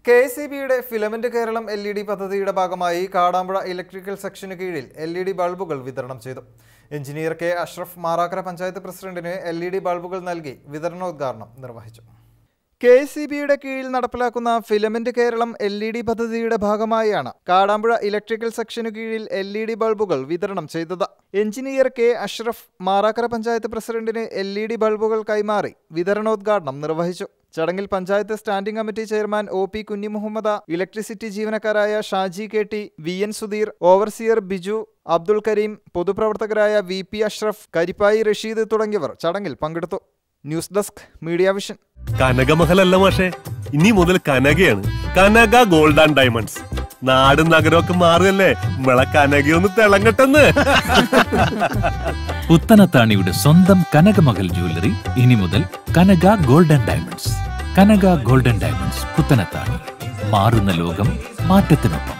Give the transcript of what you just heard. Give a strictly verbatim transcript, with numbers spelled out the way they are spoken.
K S E ബിയുടെ filament Keralam L E D പദ്ധതിയുടെ ഭാഗമായി കാടാമ്പുഴ ഇലക്ട്രിക്കൽ സെക്ഷന് കീഴിൽ എൽ ഇ ഡി ബൾബുകൾ വിതരണം ചെയ്തു. എഞ്ചിനീയർ കെ അഷ്റഫ് മാറാക്കര പഞ്ചായത്ത് പ്രസിഡന്റിന് എൽ ഇ ഡി ബൾബുകൾ നൽകി വിതരണോദ്ഘാടനം നിർവഹിച്ചു. കെ എസ് ഇ ബിയുടെ കീഴിൽ നടപ്പിലാക്കുന്ന filament Keralam L E D പദ്ധതിയുടെ ഭാഗമായാണ് കാടാമ്പുഴ ഇലക്ട്രിക്കൽ സെക്ഷനു കീഴിൽ എൽ ഇ ഡി ബൾബുകൾ വിതരണം ചെയ്തത്. എഞ്ചിനീയർ കെ അഷ്റഫ് മാറാക്കര പഞ്ചായത്ത് പ്രസിഡന്റിന് എൽ ഇ ഡി ബൾബുകൾ കൈമാറി വിതരണോദ്ഘാടനം നിർവഹിച്ചു. ചടങ്ങിൽ panchayat standing committee chairman O P Kunhimuhammad, electricity ജീവനക്കാരായ Shaji K T, V N Sudheer, overseer Biju, Abdul Kareem, പൊതുപ്രവർത്തകരായ വി പി അഷ്റഫ്, കരിപ്പായി റഷീദ് തുടങ്ങിയവർ ചടങ്ങിൽ പങ്കെടുത്തു. News desk media vision. കനകമഹലല്ല മാഷേ, ഇനി മുതൽ കനകയാണ്. Kanaka gold and diamonds. നാടും നഗരമൊക്കെ മാറുകയല്ലേ, നമ്മളെ കനകയൊന്ന് തിളങ്ങട്ടെന്ന്. പുത്തനത്താണിയുടെ സ്വന്തം കനകമഹൽ ജ്വല്ലറി ഇനി മുതൽ Kanaka gold and diamonds. Kanaka gold and diamonds, Puthanathani. മാറുന്ന ലോകം, മാറ്റത്തിനൊപ്പം.